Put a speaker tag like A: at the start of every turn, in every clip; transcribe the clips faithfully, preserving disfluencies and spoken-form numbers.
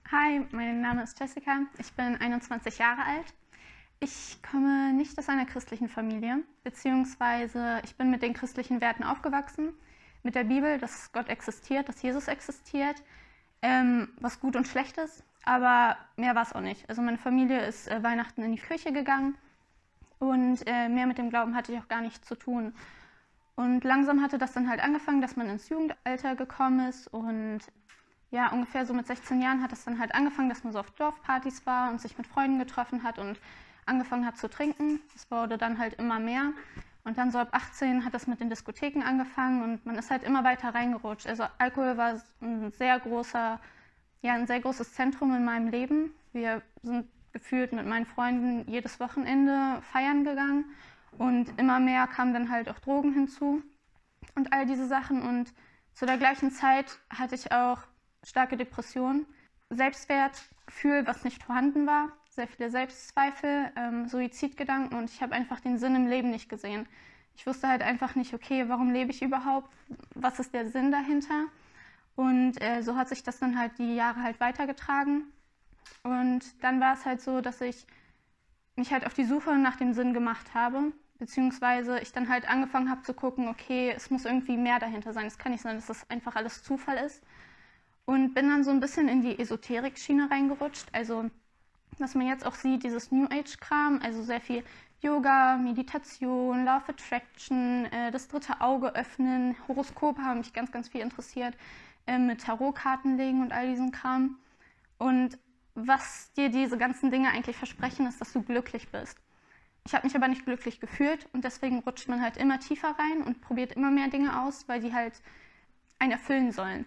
A: Hi, mein Name ist Jessica. Ich bin einundzwanzig Jahre alt. Ich komme nicht aus einer christlichen Familie, beziehungsweise ich bin mit den christlichen Werten aufgewachsen, mit der Bibel, dass Gott existiert, dass Jesus existiert, ähm, was gut und schlecht ist, aber mehr war es auch nicht. Also meine Familie ist äh, Weihnachten in die Kirche gegangen und äh, mehr mit dem Glauben hatte ich auch gar nichts zu tun. Und langsam hatte das dann halt angefangen, dass man ins Jugendalter gekommen ist und ja, ungefähr so mit sechzehn Jahren hat es dann halt angefangen, dass man so auf Dorfpartys war und sich mit Freunden getroffen hat und angefangen hat zu trinken. Das wurde dann halt immer mehr. Und dann so ab achtzehn hat das mit den Diskotheken angefangen und man ist halt immer weiter reingerutscht. Also Alkohol war ein sehr großer, ja, ein sehr großes Zentrum in meinem Leben. Wir sind gefühlt mit meinen Freunden jedes Wochenende feiern gegangen und immer mehr kamen dann halt auch Drogen hinzu und all diese Sachen. Und zu der gleichen Zeit hatte ich auch starke Depressionen, Selbstwertgefühl, was nicht vorhanden war, sehr viele Selbstzweifel, ähm, Suizidgedanken und ich habe einfach den Sinn im Leben nicht gesehen. Ich wusste halt einfach nicht, okay, warum lebe ich überhaupt, was ist der Sinn dahinter? Und äh, so hat sich das dann halt die Jahre halt weitergetragen. Und dann war es halt so, dass ich mich halt auf die Suche nach dem Sinn gemacht habe, beziehungsweise ich dann halt angefangen habe zu gucken, okay, es muss irgendwie mehr dahinter sein. Es kann nicht sein, dass das einfach alles Zufall ist. Und bin dann so ein bisschen in die Esoterik-Schiene reingerutscht. Also, was man jetzt auch sieht, dieses New Age-Kram, also sehr viel Yoga, Meditation, Law of Attraction, äh, das dritte Auge öffnen, Horoskope haben mich ganz, ganz viel interessiert, äh, mit Tarotkarten legen und all diesen Kram. Und was dir diese ganzen Dinge eigentlich versprechen, ist, dass du glücklich bist. Ich habe mich aber nicht glücklich gefühlt und deswegen rutscht man halt immer tiefer rein und probiert immer mehr Dinge aus, weil die halt einen erfüllen sollen.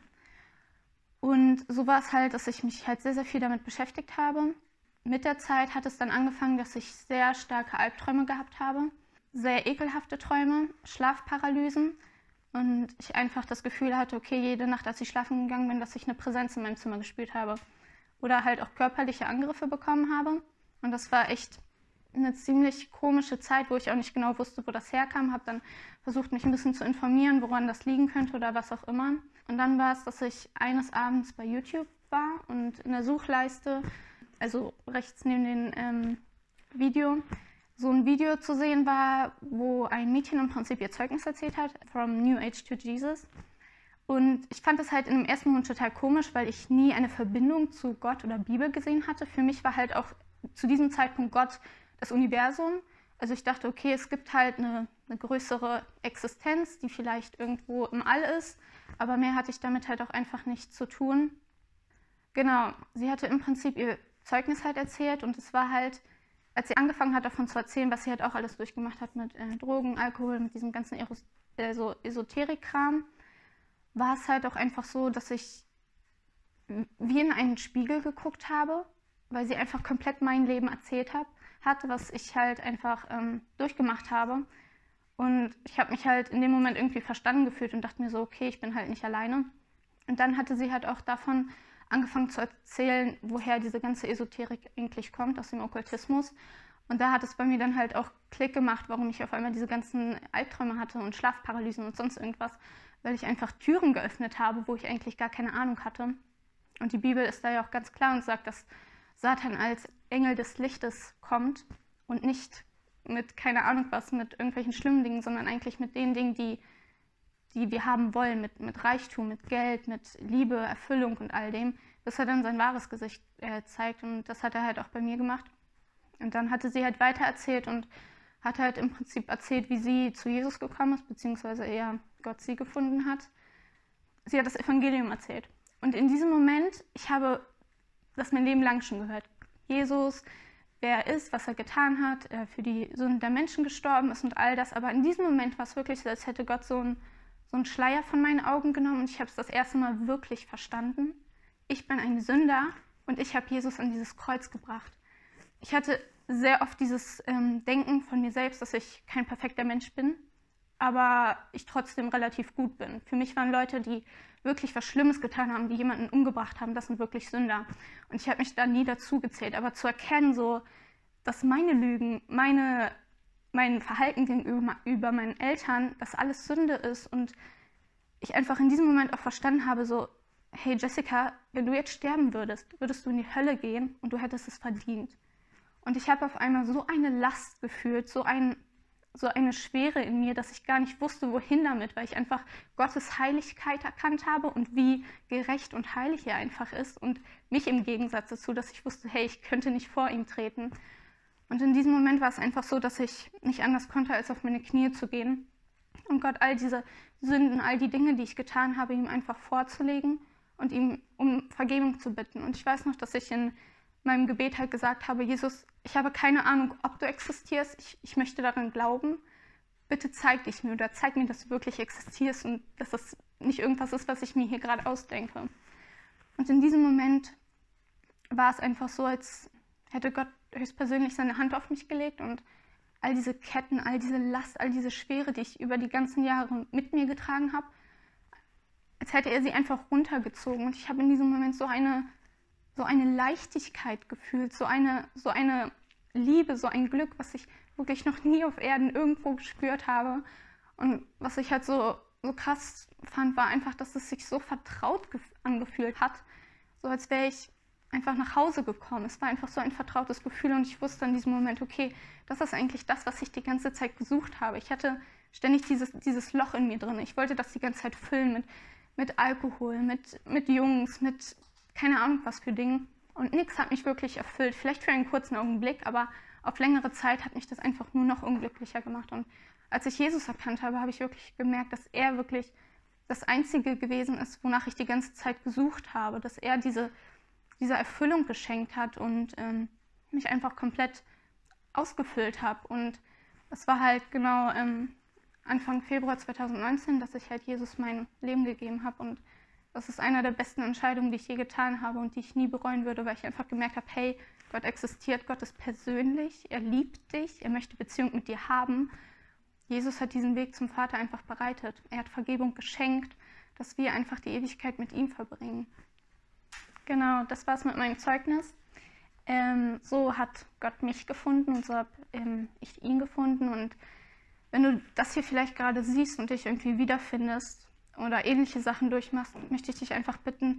A: Und so war es halt, dass ich mich halt sehr, sehr viel damit beschäftigt habe. Mit der Zeit hat es dann angefangen, dass ich sehr starke Albträume gehabt habe, sehr ekelhafte Träume, Schlafparalysen und ich einfach das Gefühl hatte, okay, jede Nacht, als ich schlafen gegangen bin, dass ich eine Präsenz in meinem Zimmer gespürt habe oder halt auch körperliche Angriffe bekommen habe. Und das war echt eine ziemlich komische Zeit, wo ich auch nicht genau wusste, wo das herkam. Habe dann versucht, mich ein bisschen zu informieren, woran das liegen könnte oder was auch immer. Und dann war es, dass ich eines Abends bei YouTube war und in der Suchleiste, also rechts neben dem ähm, Video, so ein Video zu sehen war, wo ein Mädchen im Prinzip ihr Zeugnis erzählt hat, From New Age to Jesus. Und ich fand das halt in dem ersten Moment total komisch, weil ich nie eine Verbindung zu Gott oder Bibel gesehen hatte. Für mich war halt auch zu diesem Zeitpunkt Gott das Universum. Also ich dachte, okay, es gibt halt eine, eine größere Existenz, die vielleicht irgendwo im All ist, aber mehr hatte ich damit halt auch einfach nichts zu tun. Genau, sie hatte im Prinzip ihr Zeugnis halt erzählt und es war halt, als sie angefangen hat davon zu erzählen, was sie halt auch alles durchgemacht hat mit äh, Drogen, Alkohol, mit diesem ganzen Eros äh, so Esoterik-Kram, war es halt auch einfach so, dass ich wie in einen Spiegel geguckt habe, weil sie einfach komplett mein Leben erzählt hat, hat was ich halt einfach ähm, durchgemacht habe. Und ich habe mich halt in dem Moment irgendwie verstanden gefühlt und dachte mir so, okay, ich bin halt nicht alleine. Und dann hatte sie halt auch davon angefangen zu erzählen, woher diese ganze Esoterik eigentlich kommt, aus dem Okkultismus. Und da hat es bei mir dann halt auch Klick gemacht, warum ich auf einmal diese ganzen Albträume hatte und Schlafparalysen und sonst irgendwas, weil ich einfach Türen geöffnet habe, wo ich eigentlich gar keine Ahnung hatte. Und die Bibel ist da ja auch ganz klar und sagt, dass Satan als Engel des Lichtes kommt und nicht mit keine Ahnung was, mit irgendwelchen schlimmen Dingen, sondern eigentlich mit den Dingen, die, die wir haben wollen, mit, mit Reichtum, mit Geld, mit Liebe, Erfüllung und all dem, bis er dann sein wahres Gesicht äh, zeigt. Und das hat er halt auch bei mir gemacht. Und dann hatte sie halt weiter erzählt und hat halt im Prinzip erzählt, wie sie zu Jesus gekommen ist, beziehungsweise eher Gott sie gefunden hat. Sie hat das Evangelium erzählt. Und in diesem Moment, ich habe das mein Leben lang schon gehört. Jesus, wer er ist, was er getan hat, er für die Sünden der Menschen gestorben ist und all das. Aber in diesem Moment war es wirklich so, als hätte Gott so einen, so einen Schleier von meinen Augen genommen und ich habe es das erste Mal wirklich verstanden. Ich bin ein Sünder und ich habe Jesus an dieses Kreuz gebracht. Ich hatte sehr oft dieses ähm, Denken von mir selbst, dass ich kein perfekter Mensch bin, aber ich trotzdem relativ gut bin. Für mich waren Leute, die wirklich was Schlimmes getan haben, die jemanden umgebracht haben, das sind wirklich Sünder. Und ich habe mich da nie dazu gezählt. Aber zu erkennen, so, dass meine Lügen, meine, mein Verhalten gegenüber über meinen Eltern, dass alles Sünde ist und ich einfach in diesem Moment auch verstanden habe, so, hey Jessica, wenn du jetzt sterben würdest, würdest du in die Hölle gehen und du hättest es verdient. Und ich habe auf einmal so eine Last gefühlt, so, ein, so eine Schwere in mir, dass ich gar nicht wusste, wohin damit, weil ich einfach Gottes Heiligkeit erkannt habe und wie gerecht und heilig er einfach ist und mich im Gegensatz dazu, dass ich wusste, hey, ich könnte nicht vor ihm treten. Und in diesem Moment war es einfach so, dass ich nicht anders konnte, als auf meine Knie zu gehen und Gott all diese Sünden, all die Dinge, die ich getan habe, ihm einfach vorzulegen und ihm um Vergebung zu bitten. Und ich weiß noch, dass ich in meinem Gebet halt gesagt habe, Jesus, ich habe keine Ahnung, ob du existierst, ich, ich möchte daran glauben. Bitte zeig dich mir oder zeig mir, dass du wirklich existierst und dass das nicht irgendwas ist, was ich mir hier gerade ausdenke. Und in diesem Moment war es einfach so, als hätte Gott höchstpersönlich seine Hand auf mich gelegt und all diese Ketten, all diese Last, all diese Schwere, die ich über die ganzen Jahre mit mir getragen habe, als hätte er sie einfach runtergezogen. Und ich habe in diesem Moment so eine, so eine Leichtigkeit gefühlt, so eine, so eine Liebe, so ein Glück, was ich wirklich noch nie auf Erden irgendwo gespürt habe. Und was ich halt so, so krass fand, war einfach, dass es sich so vertraut angefühlt hat, so als wäre ich einfach nach Hause gekommen. Es war einfach so ein vertrautes Gefühl und ich wusste in diesem Moment, okay, das ist eigentlich das, was ich die ganze Zeit gesucht habe. Ich hatte ständig dieses, dieses Loch in mir drin. Ich wollte das die ganze Zeit füllen mit, mit Alkohol, mit, mit Jungs, mit keine Ahnung was für Dingen. Und nichts hat mich wirklich erfüllt. Vielleicht für einen kurzen Augenblick, aber auf längere Zeit hat mich das einfach nur noch unglücklicher gemacht. Und als ich Jesus erkannt habe, habe ich wirklich gemerkt, dass er wirklich das Einzige gewesen ist, wonach ich die ganze Zeit gesucht habe. Dass er diese diese Erfüllung geschenkt hat und ähm, mich einfach komplett ausgefüllt habe. Und das war halt genau ähm, Anfang Februar zweitausendneunzehn, dass ich halt Jesus mein Leben gegeben habe. Und das ist einer der besten Entscheidungen, die ich je getan habe und die ich nie bereuen würde, weil ich einfach gemerkt habe, hey, Gott existiert, Gott ist persönlich, er liebt dich, er möchte Beziehung mit dir haben. Jesus hat diesen Weg zum Vater einfach bereitet. Er hat Vergebung geschenkt, dass wir einfach die Ewigkeit mit ihm verbringen. Genau, das war's mit meinem Zeugnis. Ähm, so hat Gott mich gefunden und so habe ähm, ich ihn gefunden. Und wenn du das hier vielleicht gerade siehst und dich irgendwie wiederfindest oder ähnliche Sachen durchmachst, möchte ich dich einfach bitten,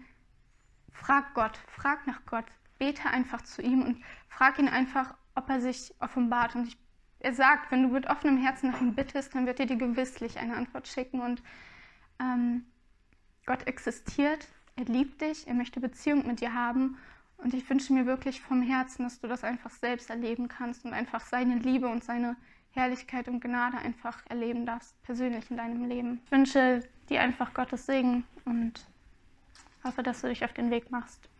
A: frag Gott, frag nach Gott, bete einfach zu ihm und frag ihn einfach, ob er sich offenbart. Und ich, er sagt, wenn du mit offenem Herzen nach ihm bittest, dann wird er dir gewisslich eine Antwort schicken. Und ähm, Gott existiert. Er liebt dich, er möchte Beziehung mit dir haben und ich wünsche mir wirklich vom Herzen, dass du das einfach selbst erleben kannst und einfach seine Liebe und seine Herrlichkeit und Gnade einfach erleben darfst, persönlich in deinem Leben. Ich wünsche dir einfach Gottes Segen und hoffe, dass du dich auf den Weg machst.